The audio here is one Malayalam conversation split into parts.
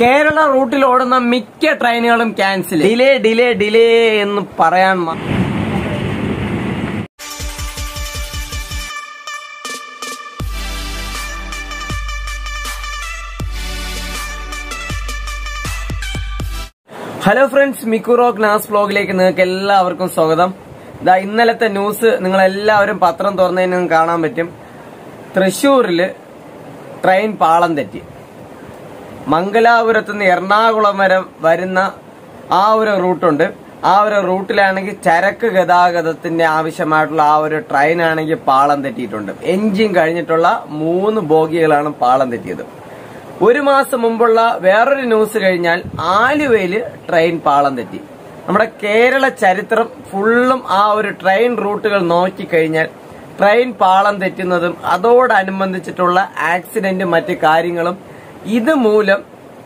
കേരള റൂട്ടിൽ ഓടുന്ന മിക്ക ട്രെയിനുകളും ക്യാൻസൽ. ഡിലേ എന്ന് പറയാൻ ഹലോ ഫ്രണ്ട്സ്, മിക്കുറോക്ക് നാസ് വ്ലോഗിലേക്ക് നിങ്ങൾക്ക് എല്ലാവർക്കും സ്വാഗതം. ഇന്നലത്തെ ന്യൂസ് നിങ്ങൾ എല്ലാവരും പത്രം തുറന്നതിന് കാണാൻ പറ്റും. തൃശ്ശൂരില് ട്രെയിൻ പാളം തെറ്റി. മംഗലാപുരത്ത് നിന്ന് എറണാകുളം വരെ വരുന്ന ആ ഒരു റൂട്ടുണ്ട്. ആ ഒരു റൂട്ടിലാണെങ്കിൽ ചരക്ക് ഗതാഗതത്തിന്റെ ആവശ്യമായിട്ടുള്ള ആ ഒരു ട്രെയിൻ ആണെങ്കിൽ പാളം തെറ്റിയിട്ടുണ്ട്. എഞ്ചിൻ കഴിഞ്ഞിട്ടുള്ള 3 ബോഗികളാണ് പാളം തെറ്റിയത്. ഒരു മാസം മുമ്പുള്ള വേറൊരു ന്യൂസ് കഴിഞ്ഞാൽ ആലുവയില് ട്രെയിൻ പാളം തെറ്റി. നമ്മുടെ കേരള ചരിത്രം ഫുള്ളും ആ ഒരു ട്രെയിൻ റൂട്ടുകൾ നോക്കിക്കഴിഞ്ഞാൽ ട്രെയിൻ പാളം തെറ്റുന്നതും അതോടനുബന്ധിച്ചിട്ടുള്ള ആക്സിഡന്റും മറ്റു കാര്യങ്ങളും ഇതുമൂലം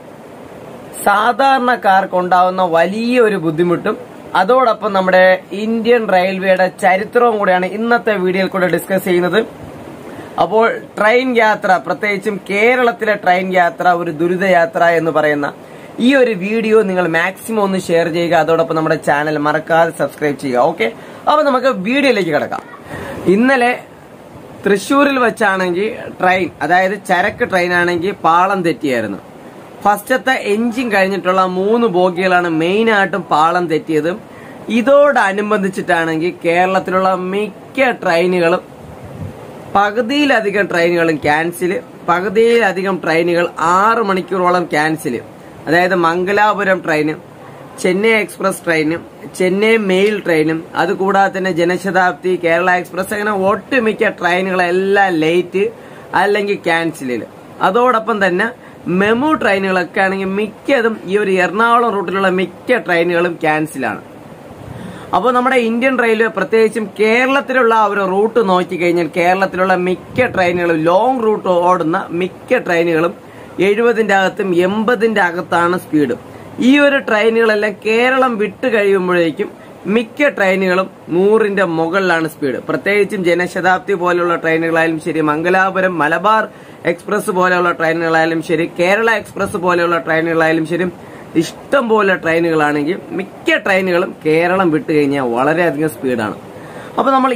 സാധാരണക്കാർക്കുണ്ടാവുന്ന വലിയൊരു ബുദ്ധിമുട്ടും അതോടൊപ്പം നമ്മുടെ ഇന്ത്യൻ റെയിൽവേയുടെ ചരിത്രവും കൂടെയാണ് ഇന്നത്തെ വീഡിയോയിൽ കൂടെ ഡിസ്കസ് ചെയ്യുന്നത്. അപ്പോൾ ട്രെയിൻ യാത്ര, പ്രത്യേകിച്ചും കേരളത്തിലെ ട്രെയിൻ യാത്ര ഒരു ദുരിതയാത്ര എന്ന് പറയുന്ന ഈ ഒരു വീഡിയോ നിങ്ങൾ മാക്സിമം ഒന്ന് ഷെയർ ചെയ്യുക. അതോടൊപ്പം നമ്മുടെ ചാനൽ മറക്കാതെ സബ്സ്ക്രൈബ് ചെയ്യുക. ഓക്കെ, അപ്പൊ നമുക്ക് വീഡിയോയിലേക്ക് കിടക്കാം. ഇന്നലെ തൃശ്ശൂരിൽ വെച്ചാണെങ്കിൽ ട്രെയിൻ, അതായത് ചരക്ക് ട്രെയിൻ ആണെങ്കിൽ പാളം തെറ്റിയായിരുന്നു. ഫസ്റ്റത്തെ എഞ്ചിൻ കഴിഞ്ഞിട്ടുള്ള 3 ബോഗികളാണ് മെയിനായിട്ടും പാളം തെറ്റിയത്. ഇതോടനുബന്ധിച്ചിട്ടാണെങ്കിൽ കേരളത്തിലുള്ള മിക്ക ട്രെയിനുകളും പകുതിയിലധികം ട്രെയിനുകളും ക്യാൻസല്, പകുതിയിലധികം ട്രെയിനുകൾ 6 മണിക്കൂറോളം ക്യാൻസല്. അതായത് മംഗലാപുരം ട്രെയിനും, ചെന്നൈ എക്സ്പ്രസ് ട്രെയിനും, ചെന്നൈ മെയിൽ ട്രെയിനും, അതുകൂടാതെ തന്നെ ജനശതാബ്ദി, കേരള എക്സ്പ്രസ്, അങ്ങനെ ഒട്ടുമിക്ക ട്രെയിനുകളെല്ലാം ലേറ്റ് അല്ലെങ്കിൽ ക്യാൻസലില്. അതോടൊപ്പം തന്നെ മെമു ട്രെയിനുകളൊക്കെ ആണെങ്കിൽ മിക്കതും ഈ ഒരു എറണാകുളം റൂട്ടിലുള്ള മിക്ക ട്രെയിനുകളും ക്യാൻസലാണ്. അപ്പോൾ നമ്മുടെ ഇന്ത്യൻ റെയിൽവേ പ്രത്യേകിച്ചും കേരളത്തിലുള്ള ആ ഒരു റൂട്ട് നോക്കിക്കഴിഞ്ഞാൽ കേരളത്തിലുള്ള മിക്ക ട്രെയിനുകളും, ലോങ് റൂട്ട് ഓടുന്ന മിക്ക ട്രെയിനുകളും 70ന്റെ അകത്തും 80ന്റെ അകത്താണ് സ്പീഡ്. ഈ ഒരു ട്രെയിനുകളെല്ലാം കേരളം വിട്ട് കഴിയുമ്പോഴേക്കും മിക്ക ട്രെയിനുകളും 100ന്റെ മുകളിലാണ് സ്പീഡ്. പ്രത്യേകിച്ചും ജനശതാബ്ദി പോലെയുള്ള ട്രെയിനുകളായാലും ശരി, മംഗലാപുരം, മലബാർ എക്സ്പ്രസ് പോലെയുള്ള ട്രെയിനുകളായാലും ശരി, കേരള എക്സ്പ്രസ് പോലെയുള്ള ട്രെയിനുകളായാലും ശരി, ഇഷ്ടം പോലെ ട്രെയിനുകളാണെങ്കിൽ മിക്ക ട്രെയിനുകളും കേരളം വിട്ട് കഴിഞ്ഞാൽ വളരെയധികം സ്പീഡാണ്. അപ്പൊ നമ്മൾ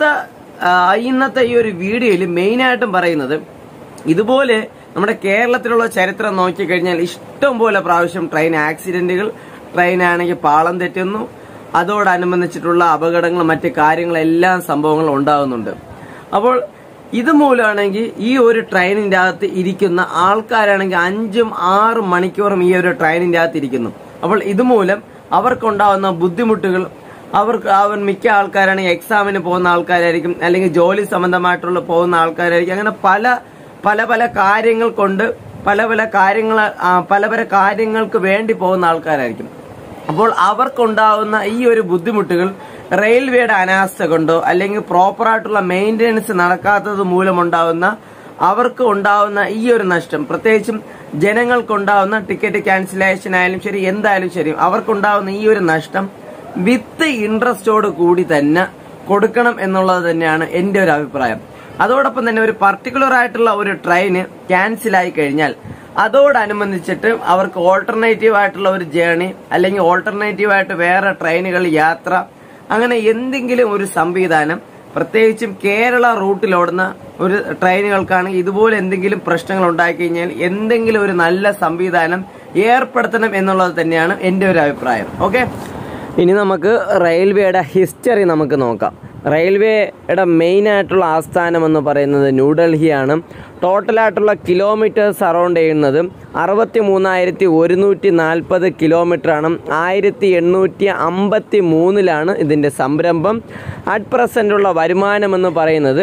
ഇന്നത്തെ ഈ ഒരു വീഡിയോയിൽ മെയിനായിട്ടും പറയുന്നത്, ഇതുപോലെ നമ്മുടെ കേരളത്തിലുള്ള ചരിത്രം നോക്കിക്കഴിഞ്ഞാൽ ഇഷ്ടം പോലെ പ്രാവശ്യം ട്രെയിൻ ആക്സിഡന്റുകൾ, ട്രെയിനാണെങ്കിൽ പാളം തെറ്റുന്നു, അതോടനുബന്ധിച്ചിട്ടുള്ള അപകടങ്ങൾ, മറ്റു കാര്യങ്ങളെല്ലാം സംഭവങ്ങൾ ഉണ്ടാകുന്നുണ്ട്. അപ്പോൾ ഇതുമൂലമാണെങ്കിൽ ഈ ഒരു ട്രെയിനിന്റെ അകത്ത് ഇരിക്കുന്ന ആൾക്കാരാണെങ്കിൽ 5-6 മണിക്കൂറും ഈ ഒരു ട്രെയിനിന്റെ അകത്ത് ഇരിക്കുന്നു. അപ്പോൾ ഇതുമൂലം അവർക്കുണ്ടാവുന്ന ബുദ്ധിമുട്ടുകൾ, മിക്ക ആൾക്കാരാണെങ്കിൽ എക്സാമിന് പോകുന്ന ആൾക്കാരായിരിക്കും, അല്ലെങ്കിൽ ജോലി സംബന്ധമായിട്ടുള്ള പോകുന്ന ആൾക്കാരായിരിക്കും. അങ്ങനെ പല കാര്യങ്ങൾ കൊണ്ട് പല കാര്യങ്ങൾക്ക് വേണ്ടി പോകുന്ന ആൾക്കാരായിരിക്കും. അപ്പോൾ അവർക്കുണ്ടാവുന്ന ഈ ഒരു ബുദ്ധിമുട്ടുകൾ റെയിൽവേയുടെ അനാസ്ഥ കൊണ്ടോ അല്ലെങ്കിൽ പ്രോപ്പറായിട്ടുള്ള മെയിൻ്റെനൻസ് നടക്കാത്തത് മൂലമുണ്ടാവുന്ന അവർക്ക് ഉണ്ടാവുന്ന ഈ ഒരു നഷ്ടം, പ്രത്യേകിച്ചും ജനങ്ങൾക്കുണ്ടാവുന്ന ടിക്കറ്റ് ക്യാൻസലേഷൻ ആയാലും ശരി, എന്തായാലും ശരി, അവർക്കുണ്ടാവുന്ന ഈ ഒരു നഷ്ടം വിത്ത് ഇൻട്രസ്റ്റോട് കൂടി തന്നെ കൊടുക്കണം എന്നുള്ളത് തന്നെയാണ് എന്റെ ഒരു അഭിപ്രായം. അതോടൊപ്പം തന്നെ ഒരു പർട്ടിക്കുലർ ആയിട്ടുള്ള ഒരു ട്രെയിന് ക്യാൻസലായി കഴിഞ്ഞാൽ അതോടനുബന്ധിച്ചിട്ട് അവർക്ക് ഓൾട്ടർനേറ്റീവ് ആയിട്ടുള്ള ഒരു ജേണി, അല്ലെങ്കിൽ ഓൾട്ടർനേറ്റീവ് ആയിട്ട് വേറെ ട്രെയിനുകൾ യാത്ര, അങ്ങനെ എന്തെങ്കിലും ഒരു സംവിധാനം, പ്രത്യേകിച്ചും കേരള റൂട്ടിലോടുന്ന ഒരു ട്രെയിനുകൾക്കാണെങ്കിൽ ഇതുപോലെ എന്തെങ്കിലും പ്രശ്നങ്ങൾ ഉണ്ടായിക്കഴിഞ്ഞാൽ എന്തെങ്കിലും ഒരു നല്ല സംവിധാനം ഏർപ്പെടുത്തണം എന്നുള്ളത് തന്നെയാണ് എന്റെ ഒരു അഭിപ്രായം. ഓക്കെ, ഇനി നമുക്ക് റെയിൽവേയുടെ ഹിസ്റ്ററി നമുക്ക് നോക്കാം. റെയിൽവേയുടെ മെയിൻ ആയിട്ടുള്ള ആസ്ഥാനം എന്ന് പറയുന്നത് ന്യൂഡൽഹിയാണ്. ടോട്ടലായിട്ടുള്ള കിലോമീറ്റേഴ്സ് അറൗണ്ട് ചെയ്യുന്നത് 63,140 കിലോമീറ്ററാണ്. 1853 ഇതിൻ്റെ സംരംഭം. അറ്റ് പ്രസൻ്റ് ഉള്ള വരുമാനം എന്ന് പറയുന്നത്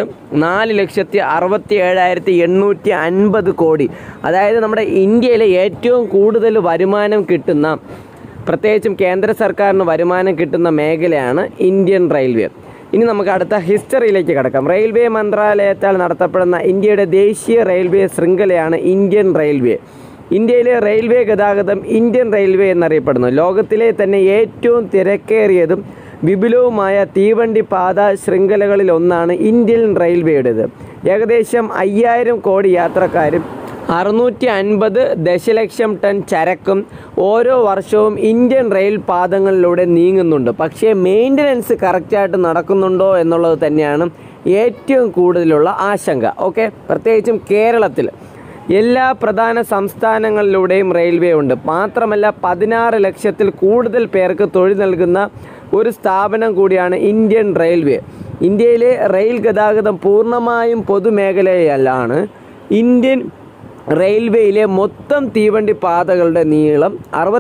4,67,850 കോടി. അതായത് നമ്മുടെ ഇന്ത്യയിലെ ഏറ്റവും കൂടുതൽ വരുമാനം കിട്ടുന്ന, പ്രത്യേകിച്ചും കേന്ദ്ര സർക്കാരിന് വരുമാനം കിട്ടുന്ന മേഖലയാണ് ഇന്ത്യൻ റെയിൽവേ. ഇനി നമുക്ക് അടുത്ത ഹിസ്റ്ററിയിലേക്ക് കടക്കാം. റെയിൽവേ മന്ത്രാലയത്താൽ നടത്തപ്പെടുന്ന ഇന്ത്യയുടെ ദേശീയ റെയിൽവേ ശൃംഖലയാണ് ഇന്ത്യൻ റെയിൽവേ. ഇന്ത്യയിലെ റെയിൽവേ ഗതാഗതം ഇന്ത്യൻ റെയിൽവേ എന്നറിയപ്പെടുന്നു. ലോകത്തിലെ തന്നെ ഏറ്റവും തിരക്കേറിയതും വിപുലവുമായ തീവണ്ടി പാത ശൃംഖലകളിൽ ഒന്നാണ് ഇന്ത്യൻ റെയിൽവേയുടേത്. ഏകദേശം 5000 കോടി യാത്രക്കാരും 650 ദശലക്ഷം ടൺ ചരക്കും ഓരോ വർഷവും ഇന്ത്യൻ റെയിൽ പാതകളിലൂടെ നീങ്ങുന്നുണ്ട്. പക്ഷേ മെയിൻ്റനൻസ് കറക്റ്റായിട്ട് നടക്കുന്നുണ്ടോ എന്നുള്ളത് തന്നെയാണ് ഏറ്റവും കൂടുതലുള്ള ആശങ്ക. ഓക്കെ, പ്രത്യേകിച്ചും കേരളത്തിൽ എല്ലാ പ്രധാന സംസ്ഥാനങ്ങളിലൂടെയും റെയിൽവേ ഉണ്ട്. മാത്രമല്ല 16 ലക്ഷത്തിൽ കൂടുതൽ പേർക്ക് തൊഴിൽ നൽകുന്ന ഒരു സ്ഥാപനം കൂടിയാണ് ഇന്ത്യൻ റെയിൽവേ. ഇന്ത്യയിലെ റെയിൽ ഗതാഗതം പൂർണ്ണമായും പൊതുമേഖലയിലാണ്. ഇന്ത്യൻ റെയിൽവേയിലെ മൊത്തം തീവണ്ടി പാതകളുടെ നീളം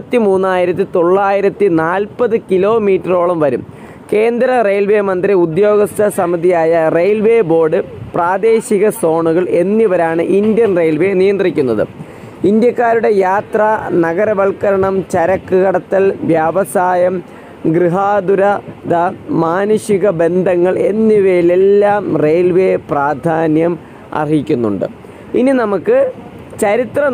63,940 കിലോമീറ്ററോളം വരും. കേന്ദ്ര റെയിൽവേ മന്ത്രി, ഉദ്യോഗസ്ഥ സമിതിയായ റെയിൽവേ ബോർഡ്, പ്രാദേശിക സോണുകൾ എന്നിവരാണ് ഇന്ത്യൻ റെയിൽവേ നിയന്ത്രിക്കുന്നത്. ഇന്ത്യക്കാരുടെ യാത്ര, നഗരവൽക്കരണം, ചരക്ക് കടത്തൽ, വ്യവസായം, ഗൃഹാതുരത, മാനുഷിക ബന്ധങ്ങൾ എന്നിവയിലെല്ലാം റെയിൽവേ പ്രാധാന്യം അർഹിക്കുന്നുണ്ട്. ഇനി നമുക്ക് ചരിത്രം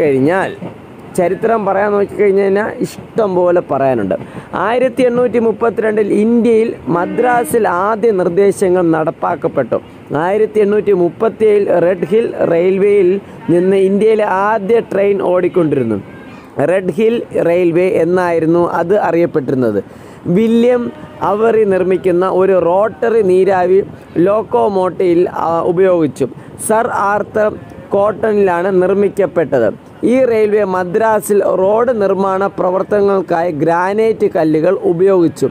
പറയാൻ നോക്കിക്കഴിഞ്ഞാൽ ഇഷ്ടം പോലെ പറയാനുണ്ട്. 1832 ഇന്ത്യയിൽ മദ്രാസിൽ ആദ്യ നിർദ്ദേശങ്ങൾ നടപ്പാക്കപ്പെട്ടു. 1837 റെഡ് ഹിൽ റെയിൽവേയിൽ നിന്ന് ഇന്ത്യയിലെ ആദ്യ ട്രെയിൻ ഓടിക്കൊണ്ടിരുന്നു. റെഡ് ഹിൽ റെയിൽവേ എന്നായിരുന്നു അത് അറിയപ്പെട്ടിരുന്നത്. വില്യം അവറി നിർമ്മിക്കുന്ന ഒരു റോട്ടറി നീരാവി ലോക്കോമോട്ടീവ് ഉപയോഗിച്ചു. സർ ആർത്തർ കോട്ടണിലാണ് നിർമ്മിക്കപ്പെട്ടത്. ഈ റെയിൽവേ മദ്രാസിൽ റോഡ് നിർമ്മാണ പ്രവർത്തനങ്ങൾക്കായി ഗ്രാനൈറ്റ് കല്ലുകൾ ഉപയോഗിച്ചു.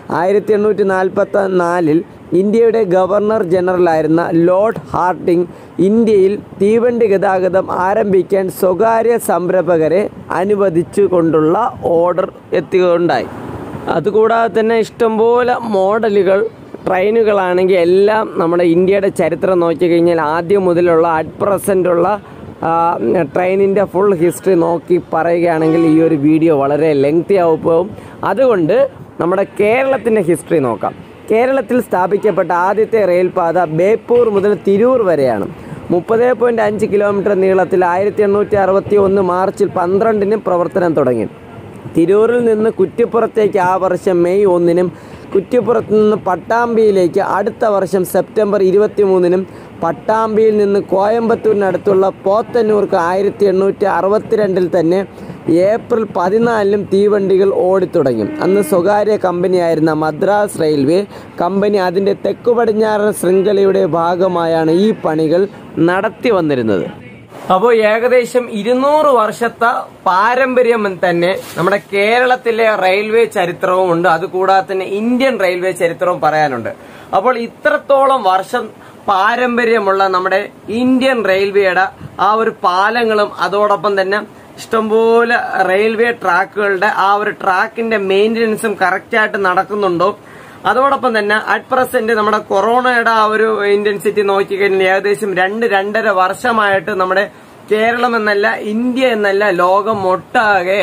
1844 ഇന്ത്യയുടെ ഗവർണർ ജനറലായിരുന്ന ലോർഡ് ഹാർഡിംഗ് ഇന്ത്യയിൽ തീവണ്ടി ഗതാഗതം ആരംഭിക്കാൻ സ്വകാര്യ സംരംഭകരെ അനുവദിച്ചുകൊണ്ടുള്ള ഓർഡർ എത്തുകയുണ്ടായി. അതുകൂടാതെ തന്നെ ഇഷ്ടംപോലെ മോഡലുകൾ ട്രെയിനുകളാണെങ്കിൽ എല്ലാം നമ്മുടെ ഇന്ത്യയുടെ ചരിത്രം നോക്കിക്കഴിഞ്ഞാൽ ആദ്യം മുതലുള്ള അറ്റ് പ്രസൻ്റ് ഉള്ള ട്രെയിനിൻ്റെ ഫുൾ ഹിസ്റ്ററി നോക്കി പറയുകയാണെങ്കിൽ ഈ ഒരു വീഡിയോ വളരെ ലെങ്തി ആവും. അതുകൊണ്ട് നമ്മുടെ കേരളത്തിൻ്റെ ഹിസ്റ്ററി നോക്കാം. കേരളത്തിൽ സ്ഥാപിക്കപ്പെട്ട ആദ്യത്തെ റെയിൽപാത ബേപ്പൂർ മുതൽ തിരൂർ വരെയാണ്. 30.5 കിലോമീറ്റർ നീളത്തിൽ 1861 മാർച്ച് 12 പ്രവർത്തനം തുടങ്ങി. തിരൂരിൽ നിന്ന് കുറ്റിപ്പുറത്തേക്ക് ആ വർഷം മെയ് 1 കുറ്റിപ്പുറത്ത് നിന്ന് പട്ടാമ്പിയിലേക്ക് അടുത്ത വർഷം സെപ്റ്റംബർ 23 പട്ടാമ്പിയിൽ നിന്ന് കോയമ്പത്തൂരിനടുത്തുള്ള പോത്തന്നൂർക്ക് 1862 തന്നെ ഏപ്രിൽ 14 തീവണ്ടികൾ ഓടിത്തുടങ്ങി. അന്ന് സ്വകാര്യ കമ്പനിയായിരുന്ന മദ്രാസ് റെയിൽവേ കമ്പനി അതിൻ്റെ തെക്കു പടിഞ്ഞാറൻ ശൃംഖലയുടെ ഭാഗമായാണ് ഈ പണികൾ നടത്തി വന്നിരുന്നത്. അപ്പോൾ ഏകദേശം 200 വർഷത്തെ പാരമ്പര്യം തന്നെ നമ്മുടെ കേരളത്തിലെ റെയിൽവേ ചരിത്രവും ഉണ്ട്. അതുകൂടാതെ തന്നെ ഇന്ത്യൻ റെയിൽവേ ചരിത്രവും പറയാനുണ്ട്. അപ്പോൾ ഇത്രത്തോളം വർഷം പാരമ്പര്യമുള്ള നമ്മുടെ ഇന്ത്യൻ റെയിൽവേയുടെ ആ ഒരു പാലങ്ങളും അതോടൊപ്പം തന്നെ ഇഷ്ടംപോലെ റെയിൽവേ ട്രാക്കുകളുടെ ആ ഒരു ട്രാക്കിന്റെ മെയിൻ്റനൻസും കറക്റ്റായിട്ട് നടക്കുന്നുണ്ടോ, അതോടൊപ്പം തന്നെ അറ്റ് പ്രസന്റ് നമ്മുടെ കൊറോണയുടെ ആ ഒരു ഇന്റൻസിറ്റി നോക്കിക്കഴിഞ്ഞാൽ ഏകദേശം 2-2.5 വർഷമായിട്ട് നമ്മുടെ കേരളം എന്നല്ല ഇന്ത്യ എന്നല്ല ലോകം ഒട്ടാകെ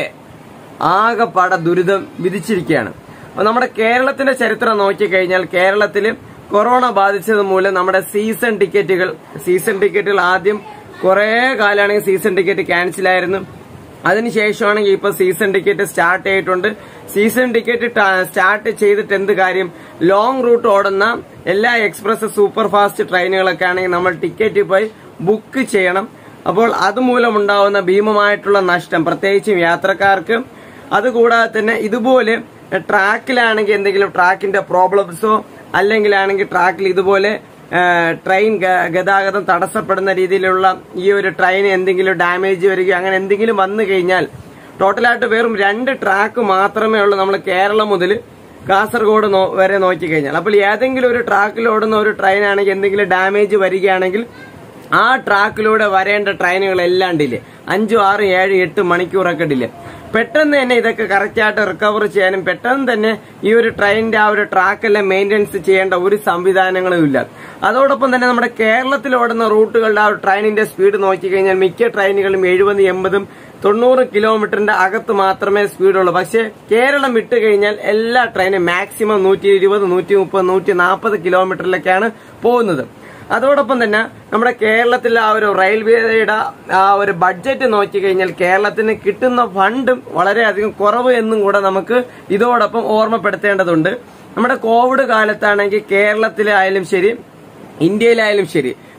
ആകെപ്പാടെ ദുരിതം വിധിച്ചിരിക്കുകയാണ്. അപ്പൊ നമ്മുടെ കേരളത്തിന്റെ ചരിത്രം നോക്കിക്കഴിഞ്ഞാൽ കേരളത്തിൽ കൊറോണ ബാധിച്ചത് മൂലം നമ്മുടെ സീസൺ ടിക്കറ്റുകൾ ആദ്യം കുറെ കാലമാണെങ്കിൽ സീസൺ ടിക്കറ്റ് ക്യാൻസൽ ആയിരുന്നു. അതിനുശേഷമാണെങ്കിൽ ഇപ്പൊ സീസൺ ടിക്കറ്റ് സ്റ്റാർട്ട് ചെയ്തിട്ടുണ്ട്. സീസൺ ടിക്കറ്റ് സ്റ്റാർട്ട് ചെയ്തിട്ട് എന്ത് കാര്യം, ലോങ് റൂട്ട് ഓടുന്ന എല്ലാ എക്സ്പ്രസ് സൂപ്പർ ഫാസ്റ്റ് ട്രെയിനുകളൊക്കെ ആണെങ്കിൽ നമ്മൾ ടിക്കറ്റ് പോയി ബുക്ക് ചെയ്യണം. അപ്പോൾ അതുമൂലം ഉണ്ടാവുന്ന ഭീമമായിട്ടുള്ള നഷ്ടം പ്രത്യേകിച്ചും യാത്രക്കാർക്ക്. അതുകൂടാതെ തന്നെ ഇതുപോലെ ട്രാക്കിലാണെങ്കിൽ എന്തെങ്കിലും ട്രാക്കിന്റെ പ്രോബ്ലംസോ അല്ലെങ്കിലാണെങ്കിൽ ട്രാക്കിൽ ഇതുപോലെ ട്രെയിൻ ഗതാഗതം തടസ്സപ്പെടുന്ന രീതിയിലുള്ള ഈ ഒരു ട്രെയിൻ എന്തെങ്കിലും ഡാമേജ് വരികയോ അങ്ങനെ എന്തെങ്കിലും വന്നു കഴിഞ്ഞാൽ ടോട്ടലായിട്ട് വെറും 2 ട്രാക്ക് മാത്രമേ ഉള്ളൂ നമ്മൾ കേരളം മുതൽ കാസർഗോഡ് വരെ നോക്കിക്കഴിഞ്ഞാൽ. അപ്പോൾ ഏതെങ്കിലും ഒരു ട്രാക്കിൽ ഓടുന്ന ഒരു ട്രെയിൻ ആണെങ്കിൽ എന്തെങ്കിലും ഡാമേജ് വരികയാണെങ്കിൽ ആ ട്രാക്കിലൂടെ വരേണ്ട ട്രെയിനുകളെല്ലാം ഡിലേ 5, 6, 7, 8 മണിക്കൂറൊക്കെ ഡിലേ. പെട്ടെന്ന് തന്നെ ഇതൊക്കെ കറക്റ്റായിട്ട് റിക്കവർ ചെയ്യാനും പെട്ടെന്ന് തന്നെ ഈ ഒരു ട്രെയിനിന്റെ ആ ഒരു ട്രാക്കെല്ലാം മെയിൻ്റെനൻസ് ചെയ്യേണ്ട ഒരു സംവിധാനങ്ങളും ഇല്ല. അതോടൊപ്പം തന്നെ നമ്മുടെ കേരളത്തിൽ ഓടുന്ന റൂട്ടുകളുടെ ആ ഒരു ട്രെയിനിന്റെ സ്പീഡ് നോക്കിക്കഴിഞ്ഞാൽ മിക്ക ട്രെയിനുകളും 70, 80, 90 കിലോമീറ്ററിന്റെ അകത്ത് മാത്രമേ സ്പീഡുള്ളൂ. പക്ഷേ കേരളം വിട്ട് കഴിഞ്ഞാൽ എല്ലാ ട്രെയിനും മാക്സിമം 120, 130, 140 കിലോമീറ്ററിലൊക്കെയാണ് പോകുന്നത്. അതോടൊപ്പം തന്നെ നമ്മുടെ കേരളത്തിലെ ആ ഒരു റെയിൽവേയുടെ ആ ഒരു ബഡ്ജറ്റ് നോക്കിക്കഴിഞ്ഞാൽ കേരളത്തിന് കിട്ടുന്ന ഫണ്ടും വളരെയധികം കുറവ് എന്നും കൂടെ നമുക്ക് ഇതോടൊപ്പം ഓർമ്മപ്പെടുത്തേണ്ടതുണ്ട്. നമ്മുടെ കോവിഡ് കാലത്താണെങ്കിൽ കേരളത്തിലായാലും ശരി ഇന്ത്യയിലായാലും ശരി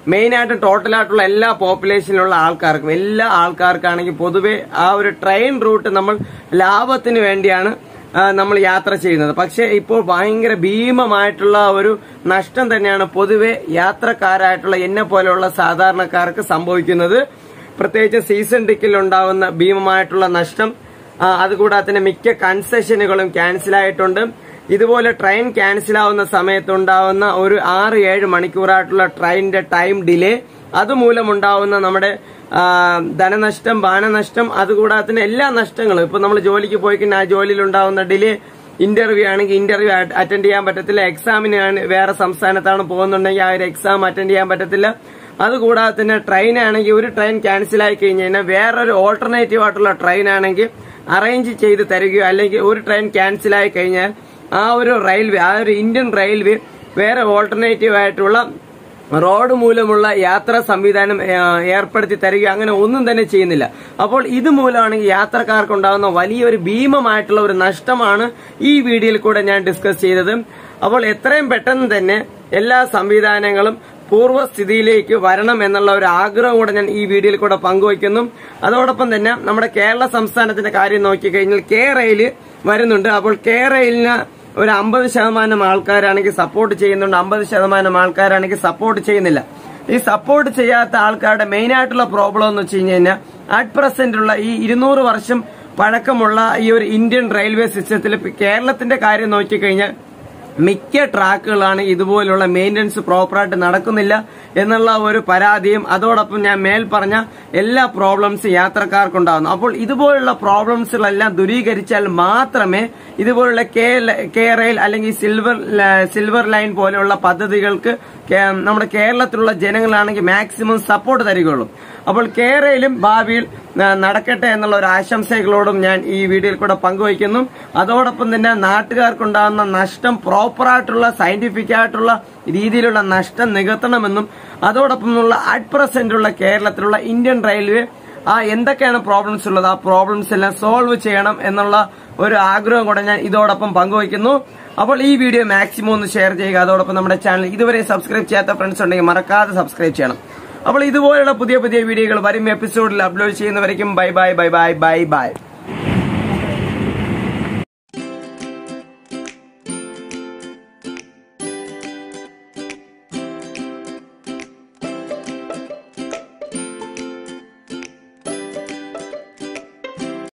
മെയിനായിട്ട് ടോട്ടലായിട്ടുള്ള എല്ലാ പോപ്പുലേഷനിലുള്ള ആൾക്കാർക്കും എല്ലാ ആൾക്കാർക്കാണെങ്കിൽ പൊതുവെ ആ ഒരു ട്രെയിൻ റൂട്ട് നമ്മൾ ലാഭത്തിന് വേണ്ടിയാണ് നമ്മൾ യാത്ര ചെയ്യുന്നത്. പക്ഷെ ഇപ്പോൾ ഭയങ്കര ഭീമമായിട്ടുള്ള ഒരു നഷ്ടം തന്നെയാണ് പൊതുവെ യാത്രക്കാരായിട്ടുള്ള എന്നെ പോലെയുള്ള സാധാരണക്കാർക്ക് സംഭവിക്കുന്നത്. പ്രത്യേകിച്ച് സീസൺ ടിക്കറ്റിൽ ഉണ്ടാകുന്ന ഭീമമായിട്ടുള്ള നഷ്ടം, അതുകൂടാതെ തന്നെ മിക്ക കൺസെഷനുകളും ക്യാൻസൽ ആയിട്ടുണ്ട്. ഇതുപോലെ ട്രെയിൻ ക്യാൻസൽ ആവുന്ന സമയത്തുണ്ടാവുന്ന ഒരു 6-7 മണിക്കൂറായിട്ടുള്ള ട്രെയിനിന്റെ ടൈം ഡിലേ, അതുമൂലം ഉണ്ടാവുന്ന നമ്മുടെ ധനനഷ്ടം, മാനനഷ്ടം, അതുകൂടാതെ തന്നെ എല്ലാ നഷ്ടങ്ങളും. ഇപ്പൊ നമ്മൾ ജോലിക്ക് പോയി കഴിഞ്ഞാൽ ആ ജോലിയിൽ ഉണ്ടാവുന്ന ഡിലേ, ഇന്റർവ്യൂ ആണെങ്കിൽ ഇന്റർവ്യൂ അറ്റൻഡ് ചെയ്യാൻ പറ്റത്തില്ല, എക്സാമിന് വേറെ സംസ്ഥാനത്താണ് പോകുന്നുണ്ടെങ്കിൽ ആ ഒരു എക്സാം അറ്റൻഡ് ചെയ്യാൻ പറ്റത്തില്ല. അതുകൂടാതെ തന്നെ ട്രെയിൻ ആണെങ്കിൽ ഒരു ട്രെയിൻ ക്യാൻസൽ ആയി കഴിഞ്ഞാൽ വേറൊരു ഓൾട്ടർനേറ്റീവ് ആയിട്ടുള്ള ട്രെയിൻ ആണെങ്കിൽ അറേഞ്ച് ചെയ്ത് തരികയോ, അല്ലെങ്കിൽ ഒരു ട്രെയിൻ ക്യാൻസൽ ആയി കഴിഞ്ഞാൽ ആ ഒരു റെയിൽവേ, ആ ഒരു ഇന്ത്യൻ റെയിൽവേ വേറെ ഓൾട്ടർനേറ്റീവ് ആയിട്ടുള്ള റോഡ് മൂലമുള്ള യാത്രാ സംവിധാനം ഏർപ്പെടുത്തി തരിക, അങ്ങനെ ഒന്നും തന്നെ ചെയ്യുന്നില്ല. അപ്പോൾ ഇതുമൂലമാണെങ്കിൽ യാത്രക്കാർക്ക് ഉണ്ടാകുന്ന വലിയൊരു ഭീമമായിട്ടുള്ള ഒരു നഷ്ടമാണ് ഈ വീഡിയോയിൽ കൂടെ ഞാൻ ഡിസ്കസ് ചെയ്തത്. അപ്പോൾ എത്രയും പെട്ടെന്ന് തന്നെ എല്ലാ സംവിധാനങ്ങളും പൂർവ്വസ്ഥിതിയിലേക്ക് വരണം എന്നുള്ള ഒരു ആഗ്രഹം കൂടെ ഞാൻ ഈ വീഡിയോയിൽ കൂടെ പങ്കുവയ്ക്കുന്നു. അതോടൊപ്പം തന്നെ നമ്മുടെ കേരള സംസ്ഥാനത്തിന്റെ കാര്യം നോക്കിക്കഴിഞ്ഞാൽ കെ റെയിൽ വരുന്നുണ്ട്. അപ്പോൾ കെ റെയിലിന് ഒരു 50% ആൾക്കാരാണെങ്കിൽ സപ്പോർട്ട് ചെയ്യുന്നുണ്ട്, 50% ആൾക്കാരാണെങ്കിൽ സപ്പോർട്ട് ചെയ്യുന്നില്ല. ഈ സപ്പോർട്ട് ചെയ്യാത്ത ആൾക്കാരുടെ മെയിൻ ആയിട്ടുള്ള പ്രോബ്ലം എന്ന് വെച്ച് കഴിഞ്ഞാൽ അറ്റ് പ്രസന്റ് ഉള്ള ഈ 200 വർഷം പഴക്കമുള്ള ഈ ഒരു ഇന്ത്യൻ റെയിൽവേ സിസ്റ്റത്തിൽ കേരളത്തിന്റെ കാര്യം നോക്കിക്കഴിഞ്ഞാൽ മിക്ക ട്രാക്കുകളാണ് ഇതുപോലുള്ള മെയിന്റനൻസ് പ്രോപ്പറായിട്ട് നടക്കുന്നില്ല എന്നുള്ള ഒരു പരാതിയും, അതോടൊപ്പം ഞാൻ മേൽ പറഞ്ഞ എല്ലാ പ്രോബ്ലംസ് യാത്രക്കാർക്കുണ്ടാകുന്നു. അപ്പോൾ ഇതുപോലുള്ള പ്രോബ്ലംസുകളെല്ലാം ദൂരീകരിച്ചാൽ മാത്രമേ ഇതുപോലുള്ള കെ റെയിൽ അല്ലെങ്കിൽ സിൽവർ ലൈൻ പോലെയുള്ള പദ്ധതികൾക്ക് നമ്മുടെ കേരളത്തിലുള്ള ജനങ്ങളാണെങ്കിൽ മാക്സിമം സപ്പോർട്ട് തരികയുള്ളൂ. അപ്പോൾ കെ റെയിലും ഭാവിയിൽ നടക്കട്ടെ എന്നുള്ള ഒരു ആശംസകളോടും ഞാൻ ഈ വീഡിയോയിൽ കൂടെ പങ്കുവയ്ക്കുന്നു. അതോടൊപ്പം തന്നെ നാട്ടുകാർക്കുണ്ടാകുന്ന നഷ്ടം പ്രോപ്പറായിട്ടുള്ള സയന്റിഫിക് ആയിട്ടുള്ള രീതിയിലുള്ള നഷ്ടം നികത്തണമെന്നും, അതോടൊപ്പമുള്ള അറ്റ് പ്രസന്റ് ഉള്ള കേരളത്തിലുള്ള ഇന്ത്യൻ റെയിൽവേ എന്തൊക്കെയാണ് പ്രോബ്ലംസ് ഉള്ളത് ആ പ്രോബ്ലംസ് എല്ലാം സോൾവ് ചെയ്യണം എന്നുള്ള ഒരു ആഗ്രഹം കൂടെ ഞാൻ ഇതോടൊപ്പം പങ്കുവയ്ക്കുന്നു. അപ്പോൾ ഈ വീഡിയോ മാക്സിമം ഒന്ന് ഷെയർ ചെയ്യുക. അതോടൊപ്പം നമ്മുടെ ചാനൽ ഇതുവരെ സബ്സ്ക്രൈബ് ചെയ്യാത്ത ഫ്രണ്ട്സ് ഉണ്ടെങ്കിൽ മറക്കാതെ സബ്സ്ക്രൈബ് ചെയ്യണം. അപ്പോൾ ഇതുപോലുള്ള പുതിയ പുതിയ വീഡിയോകൾ വരും എപ്പിസോഡിൽ അപ്ലോഡ് ചെയ്യുന്നവരേക്കും bye bye bye bye bye by.